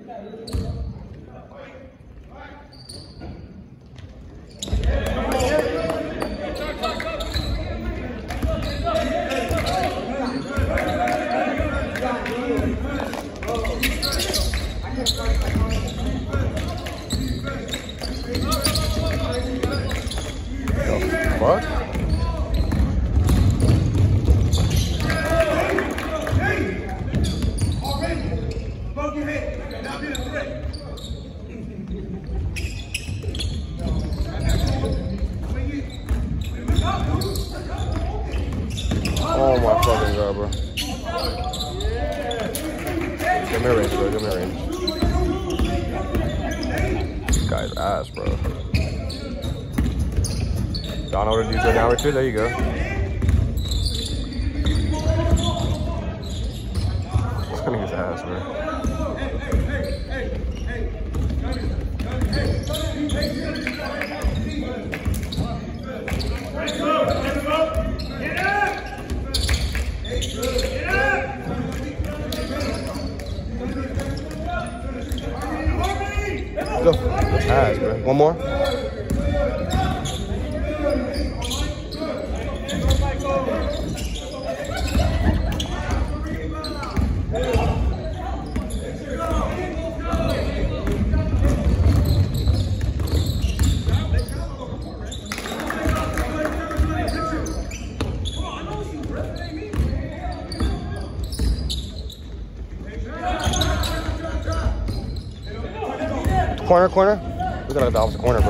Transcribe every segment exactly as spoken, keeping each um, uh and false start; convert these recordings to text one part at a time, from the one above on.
What? Oh my fucking god, bro. Give me a range, bro. Give me a range. This guy's ass, bro. Don't order detail down with you. There you go. Funny his ass, bro. Go. Ass, bro. One more. Corner, corner. We gotta get the opposite corner, bro.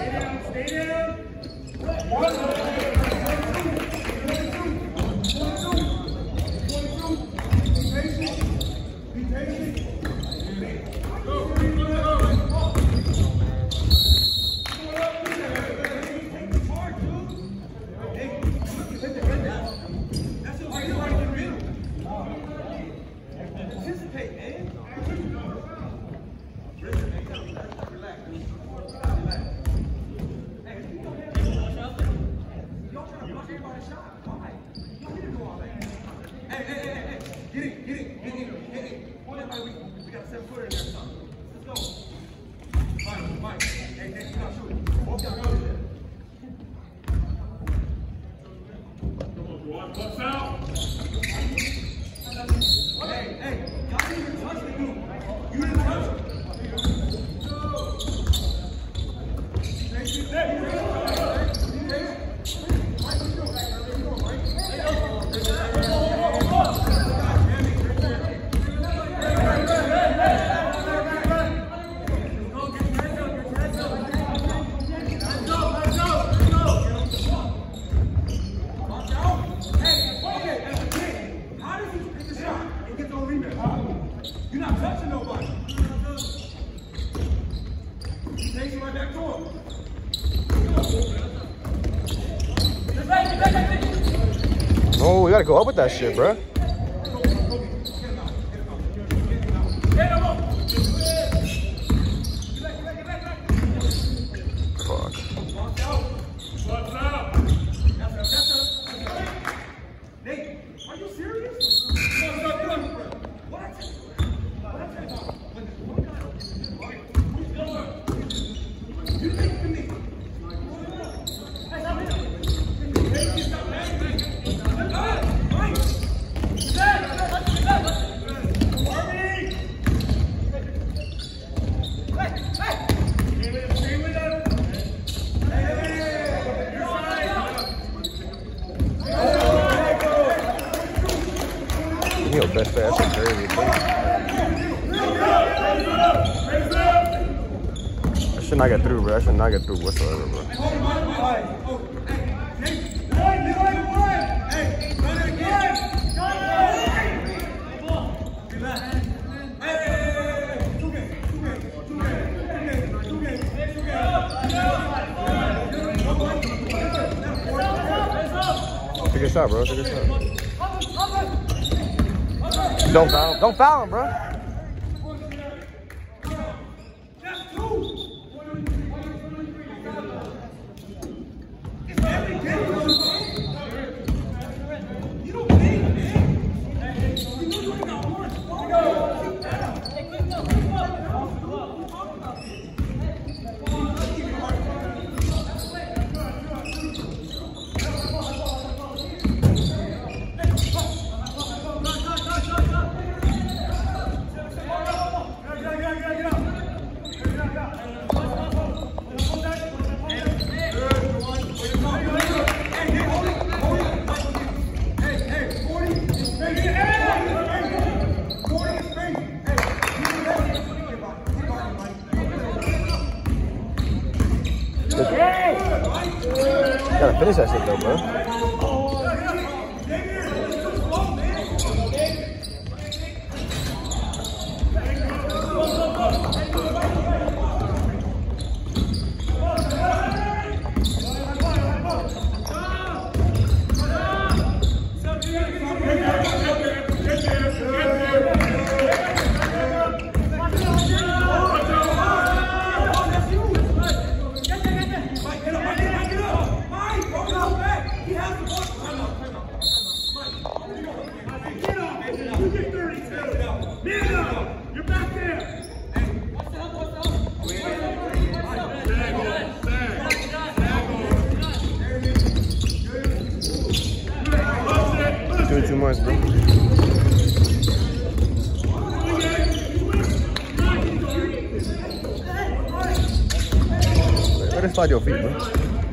Oh, we gotta go up with that shit, bro. Fuck. Nate, are you serious? What? You think to me? Yo, best fast and crazy, bro. I should not get through, bro. I should not get through whatsoever, bro. Take a shot, bro. Take a shot. Don't foul him. Don't foul him, bro. Gotta finish that shit though, bro. Doing too much, bro. Let it slide your feet, bro.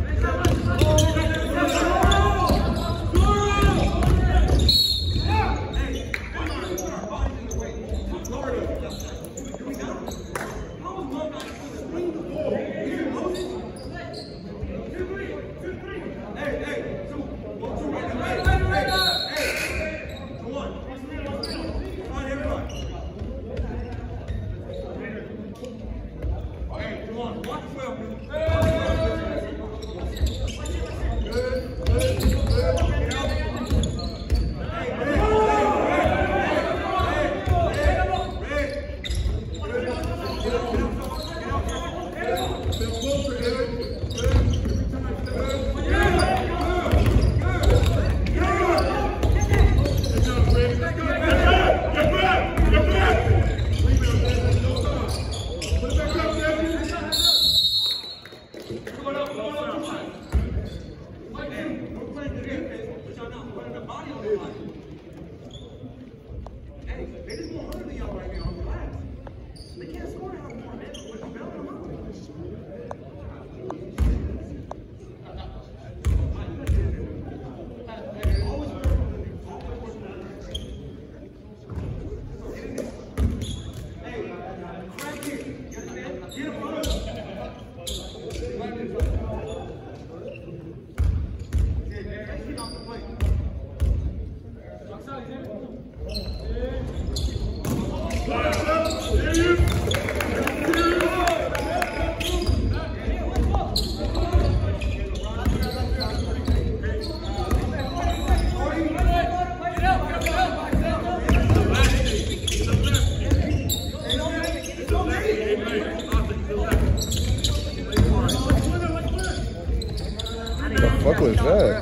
What was that?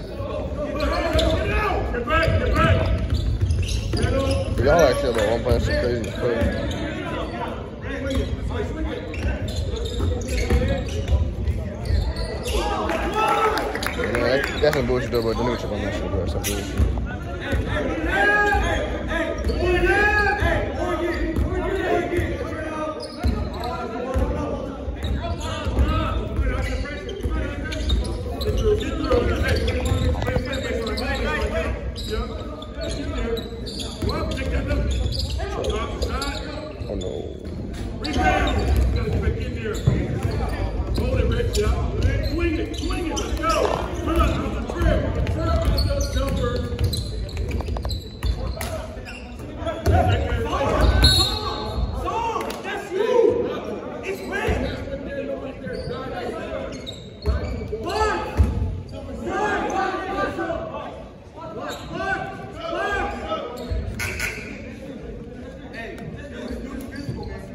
Y'all actually about one point shit crazy. crazy. Man, that, that's some bullshit though, bro. Don't even check on that shit, bro. That's some bullshit. Oh no. Swing it, swing it, let's go. Run on the trip. Turn up on the jumper. Song, that's you. It's red. Mark. Mark. Mark. Mark. Hey, this dude is physical, man.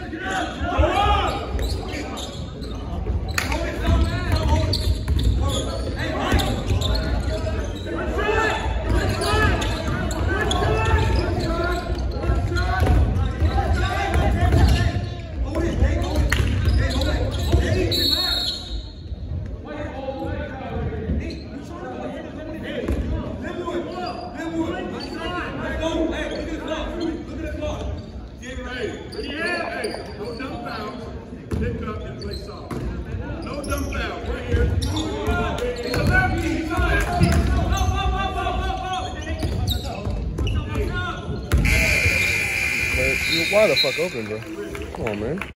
Why the fuck open, bro? Come on, man.